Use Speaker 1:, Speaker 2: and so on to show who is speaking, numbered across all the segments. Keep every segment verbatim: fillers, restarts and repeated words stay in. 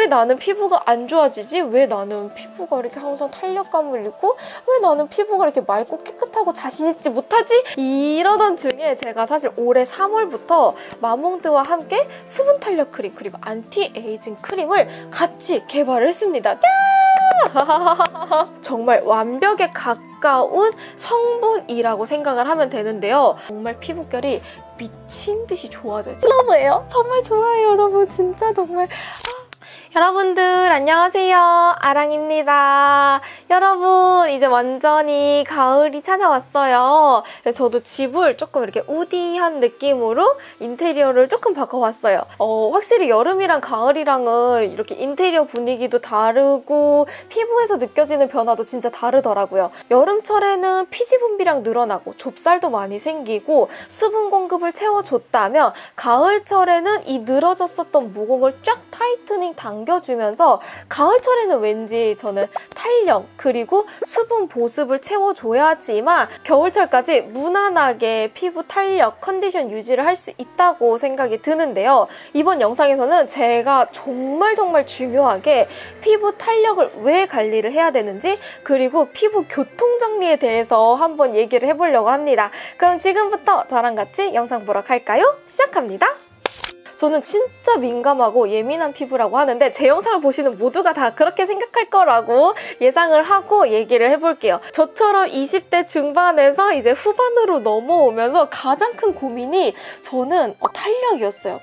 Speaker 1: 왜 나는 피부가 안 좋아지지? 왜 나는 피부가 이렇게 항상 탄력감을 잃고 왜 나는 피부가 이렇게 맑고 깨끗하고 자신있지 못하지? 이러던 중에 제가 사실 올해 삼월부터 마몽드와 함께 수분 탄력 크림 그리고 안티에이징 크림을 같이 개발을 했습니다. 정말 완벽에 가까운 성분이라고 생각을 하면 되는데요. 정말 피부결이 미친 듯이 좋아져요. 러브예요. 정말 좋아요, 여러분. 진짜 정말. 여러분들 안녕하세요. 아랑입니다. 여러분 이제 완전히 가을이 찾아왔어요. 저도 집을 조금 이렇게 우디한 느낌으로 인테리어를 조금 바꿔봤어요. 어, 확실히 여름이랑 가을이랑은 이렇게 인테리어 분위기도 다르고 피부에서 느껴지는 변화도 진짜 다르더라고요. 여름철에는 피지 분비량 늘어나고 좁쌀도 많이 생기고 수분 공급을 채워줬다면 가을철에는 이 늘어졌었던 모공을 쫙 타이트닝 당 당겨주면서 가을철에는 왠지 저는 탄력 그리고 수분 보습을 채워줘야지만 겨울철까지 무난하게 피부 탄력 컨디션 유지를 할 수 있다고 생각이 드는데요. 이번 영상에서는 제가 정말 정말 중요하게 피부 탄력을 왜 관리를 해야 되는지 그리고 피부 교통정리에 대해서 한번 얘기를 해보려고 합니다. 그럼 지금부터 저랑 같이 영상 보러 갈까요? 시작합니다. 저는 진짜 민감하고 예민한 피부라고 하는데 제 영상을 보시는 모두가 다 그렇게 생각할 거라고 예상을 하고 얘기를 해볼게요. 저처럼 이십 대 중반에서 이제 후반으로 넘어오면서 가장 큰 고민이 저는 어, 탄력이었어요.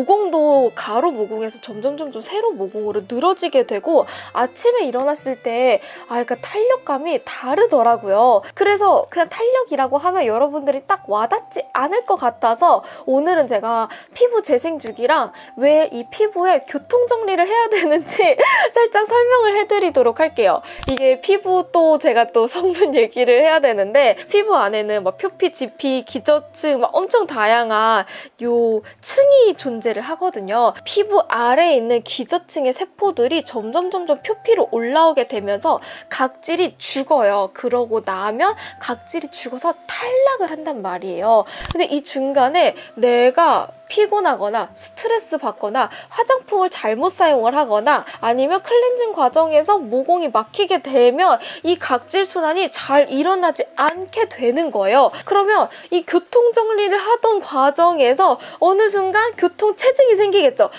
Speaker 1: 모공도 가로 모공에서 점점 점점 세로 모공으로 늘어지게 되고 아침에 일어났을 때 아, 그러니까 탄력감이 다르더라고요. 그래서 그냥 탄력이라고 하면 여러분들이 딱 와닿지 않을 것 같아서 오늘은 제가 피부 재생 중 이랑 왜 이 피부에 교통정리를 해야 되는지 살짝 설명을 해드리도록 할게요. 이게 피부 또 제가 또 성분 얘기를 해야 되는데 피부 안에는 막 표피, 지피, 기저층 막 엄청 다양한 요 층이 존재를 하거든요. 피부 아래에 있는 기저층의 세포들이 점점 점점 표피로 올라오게 되면서 각질이 죽어요. 그러고 나면 각질이 죽어서 탈락을 한단 말이에요. 근데 이 중간에 내가 피곤하거나 스트레스 받거나 화장품을 잘못 사용을 하거나 아니면 클렌징 과정에서 모공이 막히게 되면 이 각질 순환이 잘 일어나지 않게 되는 거예요. 그러면 이 교통정리를 하던 과정에서 어느 순간 교통체증이 생기겠죠.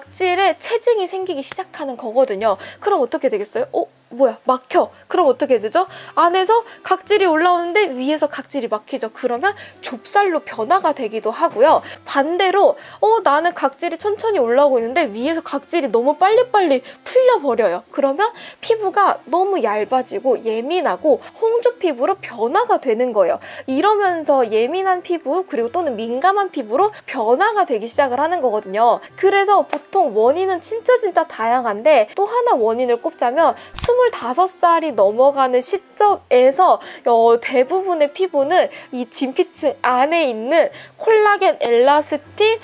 Speaker 1: 각질에 체증이 생기기 시작하는 거거든요. 그럼 어떻게 되겠어요? 어? 뭐야 막혀. 그럼 어떻게 되죠? 안에서 각질이 올라오는데 위에서 각질이 막히죠. 그러면 좁쌀로 변화가 되기도 하고요. 반대로 어 나는 각질이 천천히 올라오고 있는데 위에서 각질이 너무 빨리빨리 풀려버려요. 그러면 피부가 너무 얇아지고 예민하고 홍조 피부로 변화가 되는 거예요. 이러면서 예민한 피부 그리고 또는 민감한 피부로 변화가 되기 시작을 하는 거거든요. 그래서 보통 원인은 진짜 진짜 다양한데 또 하나 원인을 꼽자면 스물다섯 살이 넘어가는 시점에서 어, 대부분의 피부는 이 진피층 안에 있는 콜라겐, 엘라스틴,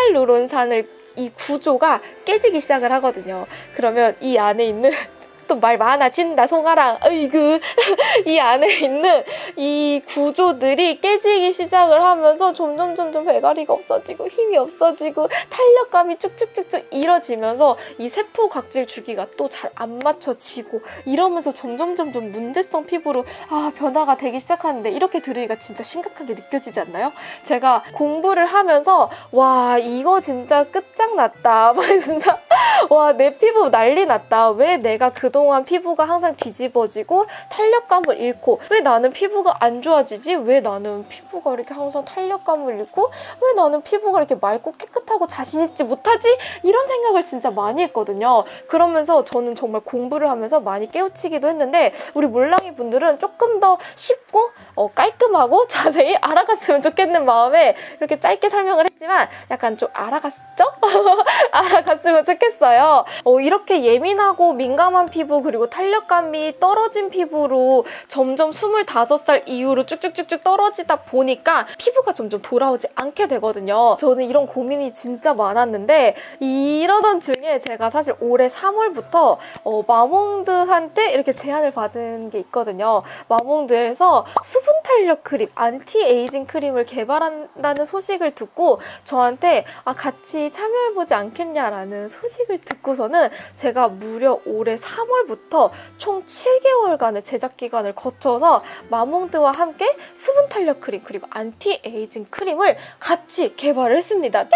Speaker 1: 히알루론산을 이 구조가 깨지기 시작을 하거든요. 그러면 이 안에 있는 또 말 많아진다 송아랑 으이그 이 안에 있는 이 구조들이 깨지기 시작을 하면서 점점 점점 배가리가 없어지고 힘이 없어지고 탄력감이 쭉쭉쭉쭉 이뤄지면서 이 세포 각질 주기가 또 잘 안 맞춰지고 이러면서 점점 점점 문제성 피부로 아 변화가 되기 시작하는데 이렇게 들으니까 진짜 심각하게 느껴지지 않나요? 제가 공부를 하면서 와 이거 진짜 끝장났다 진짜 와 내 피부 난리 났다. 왜 내가 그동안 피부가 항상 뒤집어지고 탄력감을 잃고 왜 나는 피부가 안 좋아지지? 왜 나는 피부가 이렇게 항상 탄력감을 잃고 왜 나는 피부가 이렇게 맑고 깨끗하고 자신있지 못하지? 이런 생각을 진짜 많이 했거든요. 그러면서 저는 정말 공부를 하면서 많이 깨우치기도 했는데 우리 몰랑이 분들은 조금 더 쉽고 어, 깔끔하고 자세히 알아갔으면 좋겠는 마음에 이렇게 짧게 설명을 했지만 약간 좀 알아갔죠? 알아갔으면 좋겠어요. 어, 이렇게 예민하고 민감한 피부 그리고 탄력감이 떨어진 피부로 점점 스물다섯 살 이후로 쭉쭉쭉쭉 떨어지다 보니까 피부가 점점 돌아오지 않게 되거든요. 저는 이런 고민이 진짜 많았는데 이러던 중에 제가 사실 올해 삼월부터 어, 마몽드한테 이렇게 제안을 받은 게 있거든요. 마몽드에서 수분 탄력 크림, 안티에이징 크림을 개발한다는 소식을 듣고 저한테 아, 같이 참여해보지 않겠냐라는 소식을 듣고서는 제가 무려 올해 삼월부터 총 칠 개월간의 제작 기간을 거쳐서 마몽드와 함께 수분 탄력 크림 그리고 안티 에이징 크림을 같이 개발을 했습니다.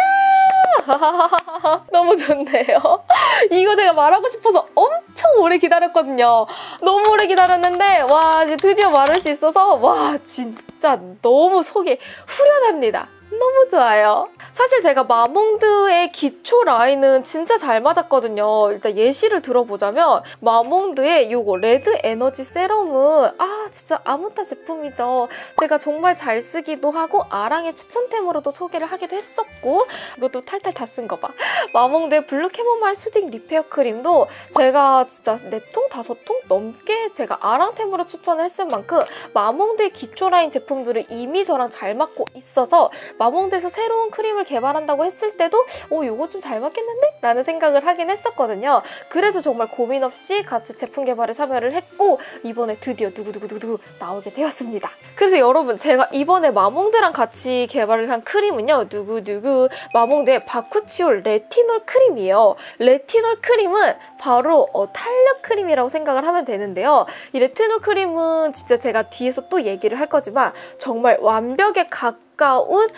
Speaker 1: 너무 좋네요. 이거 제가 말하고 싶어서 엄청 오래 기다렸거든요. 너무 오래 기다렸는데 와, 이제 드디어 말할 수 있어서 와, 진짜 너무 속이 후련합니다. 너무 좋아요. 사실 제가 마몽드의 기초 라인은 진짜 잘 맞았거든요. 일단 예시를 들어보자면 마몽드의 요거 레드 에너지 세럼은 아, 진짜 아무타 제품이죠. 제가 정말 잘 쓰기도 하고 아랑의 추천템으로도 소개를 하기도 했었고, 이것도 탈탈 다 쓴 거 봐. 마몽드의 블루 캐모마일 수딩 리페어 크림도 제가 진짜 네 통, 다섯 통 넘게 제가 아랑템으로 추천을 했을 만큼 마몽드의 기초 라인 제품들을 이미 저랑 잘 맞고 있어서 마몽드에서 새로운 크림을 개발한다고 했을 때도 어, 이거 좀 잘 맞겠는데? 라는 생각을 하긴 했었거든요. 그래서 정말 고민 없이 같이 제품 개발에 참여를 했고 이번에 드디어 두구두구두구 나오게 되었습니다. 그래서 여러분, 제가 이번에 마몽드랑 같이 개발을 한 크림은요, 두구두구 마몽드의 바쿠치올 레티놀 크림이에요. 레티놀 크림은 바로 어, 탄력 크림이라고 생각을 하면 되는데요. 이 레티놀 크림은 진짜 제가 뒤에서 또 얘기를 할 거지만 정말 완벽에 가까운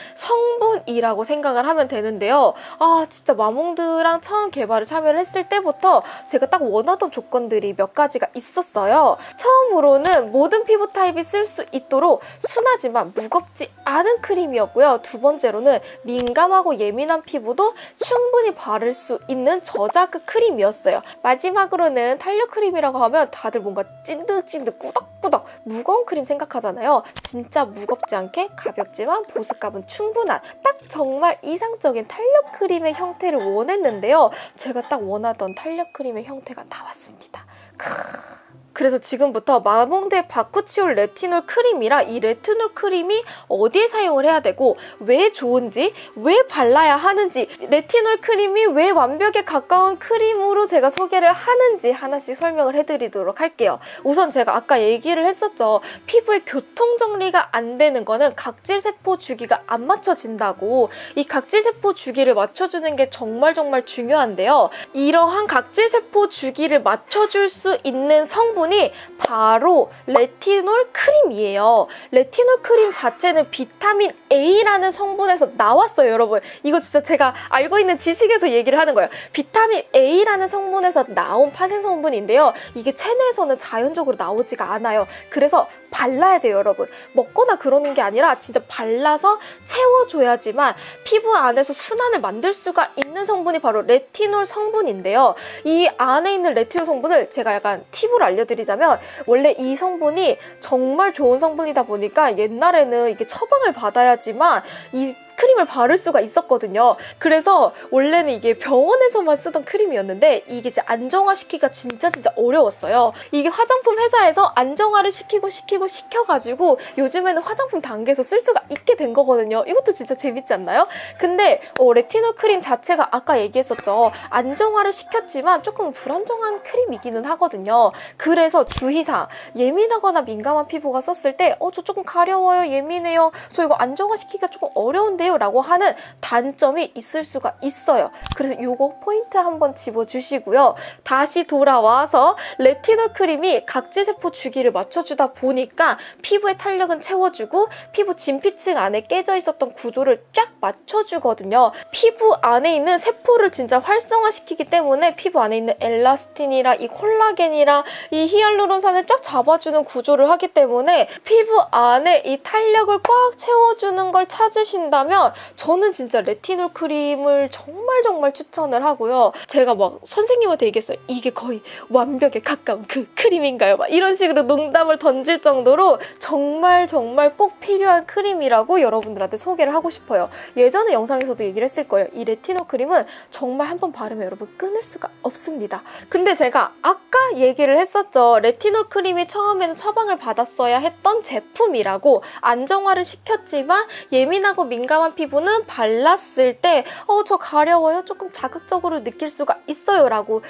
Speaker 1: 성분이라고 생각을 하면 되는데요. 아, 진짜 마몽드랑 처음 개발을 참여를 했을 때부터 제가 딱 원하던 조건들이 몇 가지가 있었어요. 처음으로는 모든 피부 타입이 쓸 수 있도록 순하지만 무겁지 않은 크림이었고요. 두 번째로는 민감하고 예민한 피부도 충분히 바를 수 있는 저자극 크림이었어요. 마지막으로는 탄력 크림이라고 하면 다들 뭔가 찐득찐득 꾸덕꾸덕 무거운 크림 생각하잖아요. 진짜 무겁지 않게 가볍지만 보습감은 충분한 딱 정말 이상적인 탄력 크림의 형태를 원했는데요. 제가 딱 원하던 탄력 크림의 형태가 나왔습니다. 크으. 그래서 지금부터 마몽드의 바쿠치올 레티놀 크림이라 이 레티놀 크림이 어디에 사용을 해야 되고 왜 좋은지, 왜 발라야 하는지, 레티놀 크림이 왜 완벽에 가까운 크림으로 제가 소개를 하는지 하나씩 설명을 해드리도록 할게요. 우선 제가 아까 얘기를 했었죠. 피부의 교통정리가 안 되는 거는 각질세포 주기가 안 맞춰진다고. 이 각질세포 주기를 맞춰주는 게 정말 정말 중요한데요. 이러한 각질세포 주기를 맞춰줄 수 있는 성분이 바로 레티놀 크림이에요. 레티놀 크림 자체는 비타민 A라는 성분에서 나왔어요, 여러분. 이거 진짜 제가 알고 있는 지식에서 얘기를 하는 거예요. 비타민 A라는 성분에서 나온 파생 성분인데요. 이게 체내에서는 자연적으로 나오지가 않아요. 그래서 발라야 돼요, 여러분. 먹거나 그러는 게 아니라 진짜 발라서 채워줘야지만 피부 안에서 순환을 만들 수가 있는 성분이 바로 레티놀 성분인데요. 이 안에 있는 레티놀 성분을 제가 약간 팁을 알려드리자면, 원래 이 성분이 정말 좋은 성분이다 보니까 옛날에는 이게 처방을 받아야지만 이 크림을 바를 수가 있었거든요. 그래서 원래는 이게 병원에서만 쓰던 크림이었는데 이게 이제 안정화시키기가 진짜 진짜 어려웠어요. 이게 화장품 회사에서 안정화를 시키고 시키고 시켜가지고 요즘에는 화장품 단계에서 쓸 수가 있게 된 거거든요. 이것도 진짜 재밌지 않나요? 근데 어, 레티놀 크림 자체가 아까 얘기했었죠. 안정화를 시켰지만 조금 불안정한 크림이기는 하거든요. 그래서 주의사항, 예민하거나 민감한 피부가 썼을 때 어, 저 조금 가려워요, 예민해요, 저 이거 안정화시키기가 조금 어려운데요 라고 하는 단점이 있을 수가 있어요. 그래서 이거 포인트 한번 집어주시고요. 다시 돌아와서 레티놀 크림이 각질세포 주기를 맞춰주다 보니까 피부의 탄력은 채워주고 피부 진피층 안에 깨져 있었던 구조를 쫙 맞춰주거든요. 피부 안에 있는 세포를 진짜 활성화시키기 때문에 피부 안에 있는 엘라스틴이랑 이 콜라겐이랑 이 히알루론산을 쫙 잡아주는 구조를 하기 때문에 피부 안에 이 탄력을 꽉 채워주는 걸 찾으신다면 저는 진짜 레티놀 크림을 정말 정말 추천을 하고요. 제가 막 선생님한테 얘기했어요. 이게 거의 완벽에 가까운 그 크림인가요? 막 이런 식으로 농담을 던질 정도로 정말 정말 꼭 필요한 크림이라고 여러분들한테 소개를 하고 싶어요. 예전에 영상에서도 얘기를 했을 거예요. 이 레티놀 크림은 정말 한번 바르면 여러분 끊을 수가 없습니다. 근데 제가 아까 얘기를 했었죠. 레티놀 크림이 처음에는 처방을 받았어야 했던 제품이라고. 안정화를 시켰지만 예민하고 민감한 민감 피부는 발랐을 때 어, 저 가려워요. 조금 자극적으로 느낄 수가 있어요 라고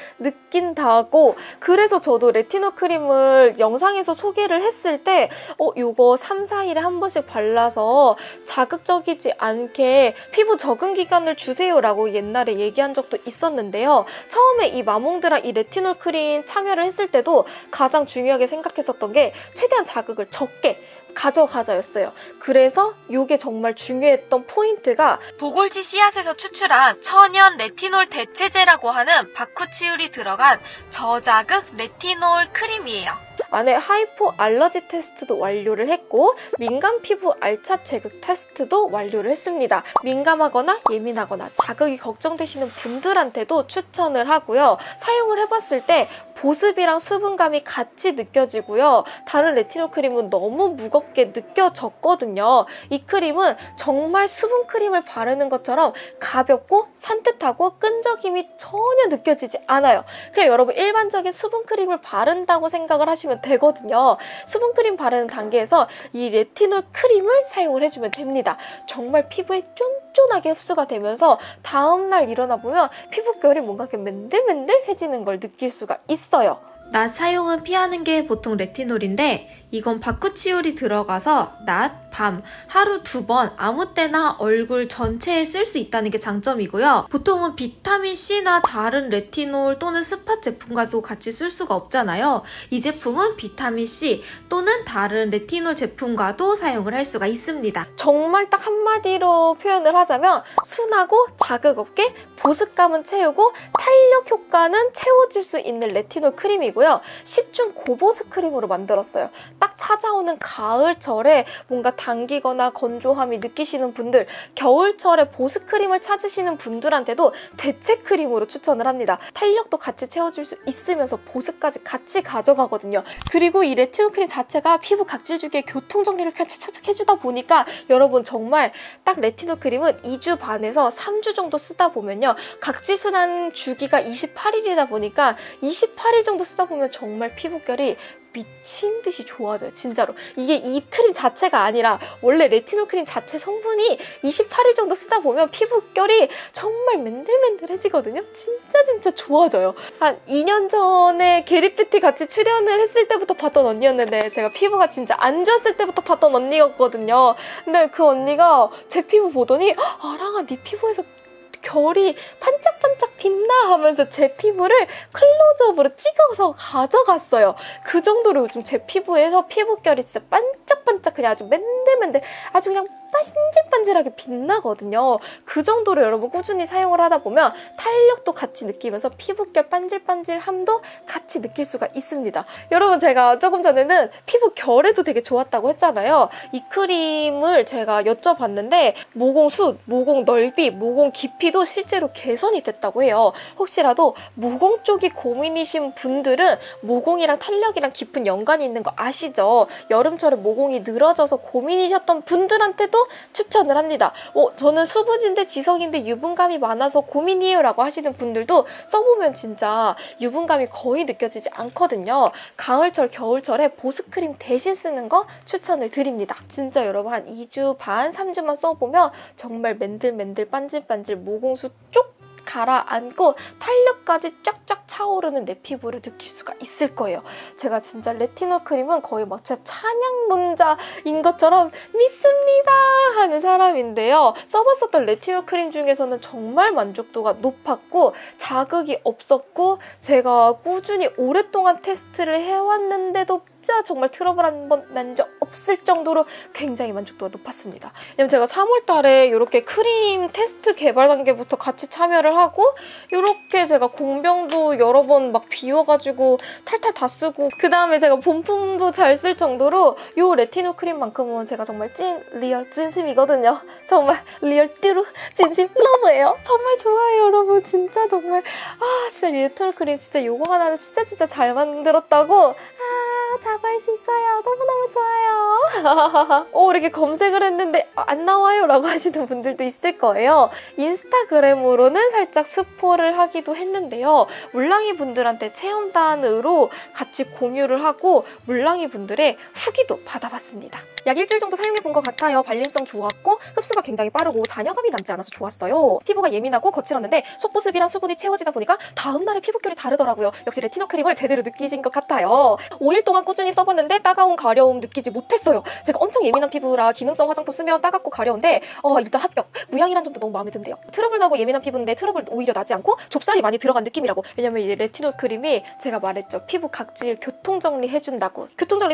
Speaker 1: 느낀다고. 그래서 저도 레티놀 크림을 영상에서 소개를 했을 때 어, 요거 삼, 사 일에 한 번씩 발라서 자극적이지 않게 피부 적응 기간을 주세요 라고 옛날에 얘기한 적도 있었는데요. 처음에 이 마몽드라 이 레티놀 크림 참여를 했을 때도 가장 중요하게 생각했었던 게 최대한 자극을 적게 가져가자였어요. 그래서 이게 정말 중요했던 포인트가 보골지 씨앗에서 추출한 천연 레티놀 대체제라고 하는 바쿠치올이 들어간 저자극 레티놀 크림이에요. 안에 하이포 알러지 테스트도 완료를 했고 민감 피부 알차 제극 테스트도 완료를 했습니다. 민감하거나 예민하거나 자극이 걱정되시는 분들한테도 추천을 하고요. 사용을 해봤을 때 보습이랑 수분감이 같이 느껴지고요. 다른 레티놀 크림은 너무 무겁게 느껴졌거든요. 이 크림은 정말 수분 크림을 바르는 것처럼 가볍고 산뜻하고 끈적임이 전혀 느껴지지 않아요. 그냥 여러분 일반적인 수분 크림을 바른다고 생각을 하시면 되거든요. 수분 크림 바르는 단계에서 이 레티놀 크림을 사용을 해주면 됩니다. 정말 피부에 쫀쫀하게 흡수가 되면서 다음날 일어나 보면 피부결이 뭔가 이렇게 맨들맨들해지는 걸 느낄 수가 있어요. 낮 사용은 피하는 게 보통 레티놀인데 이건 바쿠치올이 들어가서 낮, 밤, 하루 두 번 아무 때나 얼굴 전체에 쓸 수 있다는 게 장점이고요. 보통은 비타민C나 다른 레티놀 또는 스팟 제품과도 같이 쓸 수가 없잖아요. 이 제품은 비타민C 또는 다른 레티놀 제품과도 사용을 할 수가 있습니다. 정말 딱 한마디로 표현을 하자면 순하고 자극 없게 보습감은 채우고 탄력 효과는 채워줄 수 있는 레티놀 크림이고요. 십중 고보습 크림으로 만들었어요. 딱 찾아오는 가을철에 뭔가 당기거나 건조함이 느끼시는 분들, 겨울철에 보습 크림을 찾으시는 분들한테도 대체 크림으로 추천을 합니다. 탄력도 같이 채워줄 수 있으면서 보습까지 같이 가져가거든요. 그리고 이 레티놀 크림 자체가 피부 각질 주기에 교통 정리를 그냥 착착착 해주다 보니까 여러분 정말 딱 레티놀 크림은 이 주 반에서 삼 주 정도 쓰다 보면요. 각질 순환 주기가 이십팔 일이다 보니까 이십팔 일 정도 쓰다 보면 정말 피부결이 미친 듯이 좋아져요. 진짜로. 이게 이 크림 자체가 아니라 원래 레티놀 크림 자체 성분이 이십팔 일 정도 쓰다 보면 피부결이 정말 맨들맨들해지거든요. 진짜 진짜 좋아져요. 한 이 년 전에 게리피티 같이 출연을 했을 때부터 봤던 언니였는데 제가 피부가 진짜 안 좋았을 때부터 봤던 언니였거든요. 근데 그 언니가 제 피부 보더니 아랑아 네 피부에서 결이 반짝반짝 빛나 하면서 제 피부를 클로즈업으로 찍어서 가져갔어요. 그 정도로 요즘 제 피부에서 피부결이 진짜 반짝반짝 그냥 아주 맨들맨들 아주 그냥 반질반질하게 빛나거든요. 그 정도로 여러분 꾸준히 사용을 하다 보면 탄력도 같이 느끼면서 피부결 반질반질함도 같이 느낄 수가 있습니다. 여러분 제가 조금 전에는 피부 결에도 되게 좋았다고 했잖아요. 이 크림을 제가 여쭤봤는데 모공 숱, 모공 넓이, 모공 깊이도 실제로 개선이 됐다고 해요. 혹시라도 모공 쪽이 고민이신 분들은 모공이랑 탄력이랑 깊은 연관이 있는 거 아시죠? 여름철에 모공이 늘어져서 고민이셨던 분들한테도 추천을 합니다. 어, 저는 수부진데 지성인데 유분감이 많아서 고민이에요 라고 하시는 분들도 써보면 진짜 유분감이 거의 느껴지지 않거든요. 가을철, 겨울철에 보습크림 대신 쓰는 거 추천을 드립니다. 진짜 여러분 한 이 주 반, 삼 주만 써보면 정말 맨들맨들 반질반질 모공수 쪽 가라앉고 탄력까지 쫙쫙 차오르는 내 피부를 느낄 수가 있을 거예요. 제가 진짜 레티놀 크림은 거의 막 진짜 찬양론자인 것처럼 믿습니다 하는 사람인데요. 써봤었던 레티놀 크림 중에서는 정말 만족도가 높았고 자극이 없었고 제가 꾸준히 오랫동안 테스트를 해왔는데도 진짜 정말 트러블 한 번 난 적 없을 정도로 굉장히 만족도가 높았습니다. 왜냐면 제가 삼월 달에 이렇게 크림 테스트 개발 단계부터 같이 참여를 하고 이렇게 제가 공병도 여러 번 막 비워가지고 탈탈 다 쓰고 그 다음에 제가 본품도 잘 쓸 정도로 이 레티놀 크림만큼은 제가 정말 찐 리얼 진심이거든요. 정말 리얼 뚜루 진심 러브예요. 정말 좋아요 여러분. 진짜 정말 아 진짜 레티놀 크림 진짜 요거 하나는 진짜 진짜 잘 만들었다고 아 자부할 수 있어요. 너무너무 좋아요. 오, 이렇게 검색을 했는데 안 나와요 라고 하시는 분들도 있을 거예요. 인스타그램으로는 살짝 스포를 하기도 했는데요. 물랑이 분들한테 체험단으로 같이 공유를 하고 물랑이 분들의 후기도 받아봤습니다. 약 일주일 정도 사용해본 것 같아요. 발림성 좋았고 흡수가 굉장히 빠르고 잔여감이 남지 않아서 좋았어요. 피부가 예민하고 거칠었는데 속보습이랑 수분이 채워지다 보니까 다음날의 피부결이 다르더라고요. 역시 레티놀 크림을 제대로 느끼신 것 같아요. 오 일 동안 꾸준히 써봤는데 따가운 가려움 느끼지 못했어요. 제가 엄청 예민한 피부라 기능성 화장품 쓰면 따갑고 가려운데 어, 일단 합격. 무향이란 점도 너무 마음에 든대요. 트러블 나고 예민한 피부인데 트러블 오히려 나지 않고 좁쌀이 많이 들어간 느낌이라고. 왜냐면 이 레티놀 크림이 제가 말했죠. 피부 각질 교통정리 해준다고. 교통정리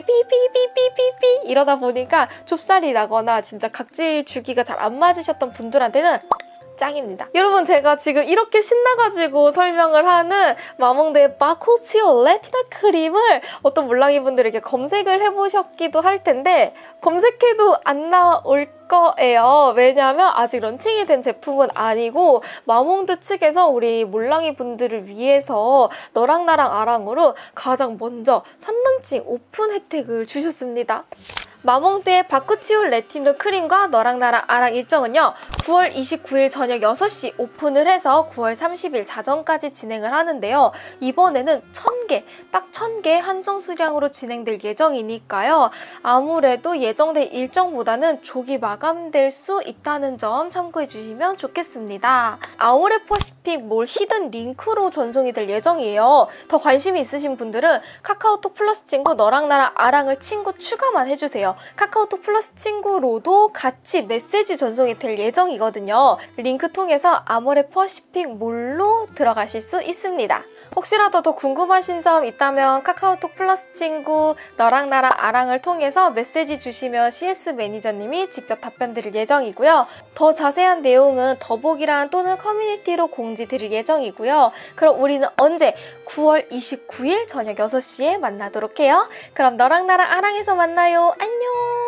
Speaker 1: 삐삐삐삐삐삐 이러다 보니까 좁쌀이 나거나 진짜 각질 주기가 잘 안 맞으셨던 분들한테는 짱입니다. 여러분 제가 지금 이렇게 신나가지고 설명을 하는 마몽드의 바쿠치오 레티놀 크림을 어떤 물랑이 분들에게 검색을 해보셨기도 할 텐데 검색해도 안 나올 거예요. 왜냐하면 아직 런칭이 된 제품은 아니고 마몽드 측에서 우리 물랑이 분들을 위해서 너랑 나랑 아랑으로 가장 먼저 선런칭 오픈 혜택을 주셨습니다. 마몽드의 바쿠치오 레티놀 크림과 너랑 나랑 아랑 일정은요. 구월 이십구일 저녁 여섯 시 오픈을 해서 구월 삼십일 자정까지 진행을 하는데요. 이번에는 천 개, 딱 천 개 한정 수량으로 진행될 예정이니까요. 아무래도 예정된 일정보다는 조기 마감될 수 있다는 점 참고해 주시면 좋겠습니다. 아모레퍼시픽 몰 히든 링크로 전송이 될 예정이에요. 더 관심이 있으신 분들은 카카오톡 플러스 친구 너랑 나랑 아랑을 친구 추가만 해주세요. 카카오톡 플러스 친구로도 같이 메시지 전송이 될 예정이거든요. 링크 통해서 아모레퍼시픽 몰로 들어가실 수 있습니다. 혹시라도 더 궁금하신 점 있다면 카카오톡 플러스 친구 너랑 나랑 아랑을 통해서 메시지 주시면 씨에스 매니저님이 직접 답변 드릴 예정이고요. 더 자세한 내용은 더보기란 또는 커뮤니티로 공지 드릴 예정이고요. 그럼 우리는 언제? 구월 이십구일 저녁 여섯 시에 만나도록 해요. 그럼 너랑 나랑 아랑에서 만나요. 안녕!